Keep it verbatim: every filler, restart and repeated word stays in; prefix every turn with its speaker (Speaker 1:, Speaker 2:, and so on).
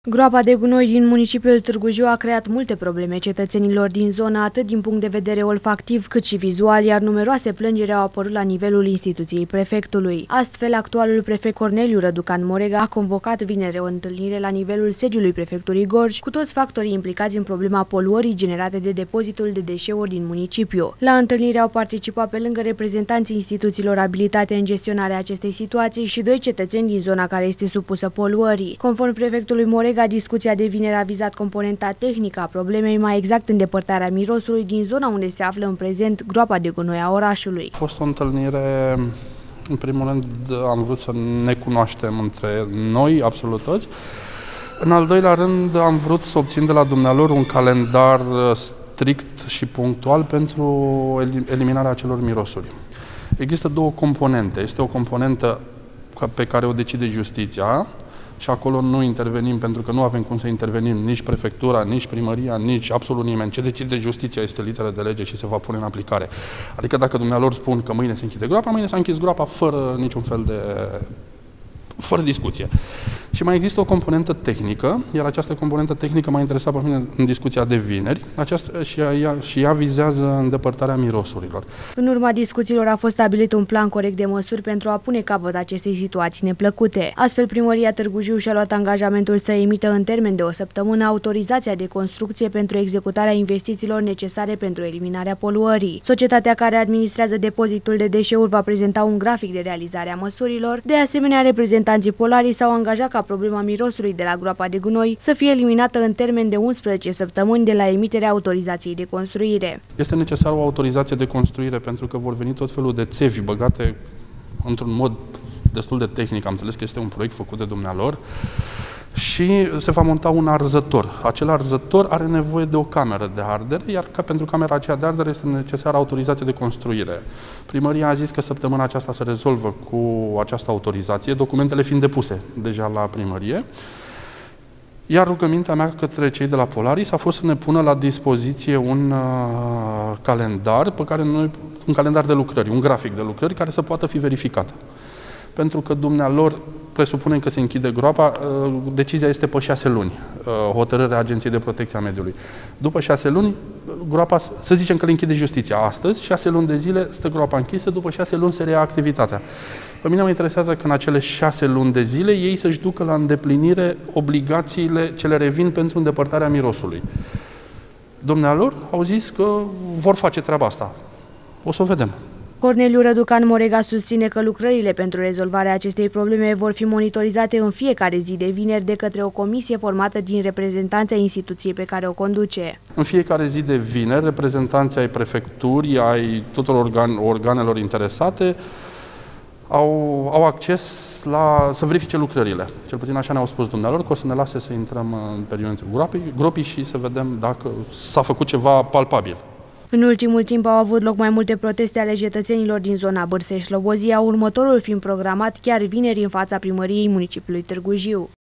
Speaker 1: Groapa de gunoi din municipiul Târgu Jiu a creat multe probleme cetățenilor din zonă, atât din punct de vedere olfactiv cât și vizual, iar numeroase plângeri au apărut la nivelul instituției prefectului. Astfel, actualul prefect Corneliu Răducan Morega a convocat vineri o întâlnire la nivelul sediului prefecturii Gorj cu toți factorii implicați în problema poluării generate de depozitul de deșeuri din municipiu. La întâlnire au participat pe lângă reprezentanții instituțiilor abilitate în gestionarea acestei situații și doi cetățeni din zona care este supusă poluării. Conform prefectului Morega, discuția de vineri a vizat componenta tehnică a problemei, mai exact îndepărtarea mirosului din zona unde se află în prezent groapa de gunoi a orașului.
Speaker 2: A fost o întâlnire, în primul rând am vrut să ne cunoaștem între noi, absolut toți. În al doilea rând am vrut să obțin de la dumnealor un calendar strict și punctual pentru eliminarea acelor mirosuri. Există două componente. Este o componentă pe care o decide justiția, și acolo nu intervenim pentru că nu avem cum să intervenim nici prefectura, nici primăria, nici absolut nimeni. Ce decide justiția este literă de lege și se va pune în aplicare. Adică dacă dumnealor spun că mâine se închide groapa, mâine s-a închis groapa fără niciun fel de... fără discuție. Și mai există o componentă tehnică, iar această componentă tehnică m-a interesat pe mine în discuția de vineri, aceasta, și, ea, și ea vizează îndepărtarea mirosurilor.
Speaker 1: În urma discuțiilor a fost stabilit un plan corect de măsuri pentru a pune capăt acestei situații neplăcute. Astfel, primăria Târgu Jiu și-a luat angajamentul să emită în termen de o săptămână autorizația de construcție pentru executarea investițiilor necesare pentru eliminarea poluării. Societatea care administrează depozitul de deșeuri va prezenta un grafic de realizare a măsurilor. De asemenea, reprezentanții Polarii s-au angajat ca problema mirosului de la groapa de gunoi să fie eliminată în termen de unsprezece săptămâni de la emiterea autorizației de construire.
Speaker 2: Este necesară o autorizație de construire pentru că vor veni tot felul de țevi băgate într-un mod destul de tehnic. Am înțeles că este un proiect făcut de dumnealor și se va monta un arzător. Acel arzător are nevoie de o cameră de ardere, iar ca pentru camera aceea de ardere este necesară autorizație de construire. Primăria a zis că săptămâna aceasta se rezolvă cu această autorizație, documentele fiind depuse deja la primărie. Iar rugămintea mea către cei de la Polaris a fost să ne pună la dispoziție un uh, calendar, pe care noi, un calendar de lucrări, un grafic de lucrări care să poată fi verificat. Pentru că dumnealor presupunem că se închide groapa, decizia este pe șase luni, hotărârea Agenției de Protecție a Mediului. După șase luni, groapa, să zicem că le închide justiția astăzi, șase luni de zile stă groapa închisă, după șase luni se reia activitatea. Pe mine mă interesează că în acele șase luni de zile ei să-și ducă la îndeplinire obligațiile ce le revin pentru îndepărtarea mirosului. Dumnealor au zis că vor face treaba asta. O să o vedem.
Speaker 1: Corneliu Răducan Morega susține că lucrările pentru rezolvarea acestei probleme vor fi monitorizate în fiecare zi de vineri de către o comisie formată din reprezentanții ai instituției pe care o conduce.
Speaker 2: În fiecare zi de vineri, reprezentanții ai prefecturii, ai tuturor organ, organelor interesate au, au acces la, să verifice lucrările. Cel puțin așa ne-au spus dumnealor, că o să ne lase să intrăm în perimetrul gropii, gropii și să vedem dacă s-a făcut ceva palpabil.
Speaker 1: În ultimul timp au avut loc mai multe proteste ale cetățenilor din zona Bârsești-Slobozia, următorul fiind programat chiar vineri în fața primăriei municipiului Târgu Jiu.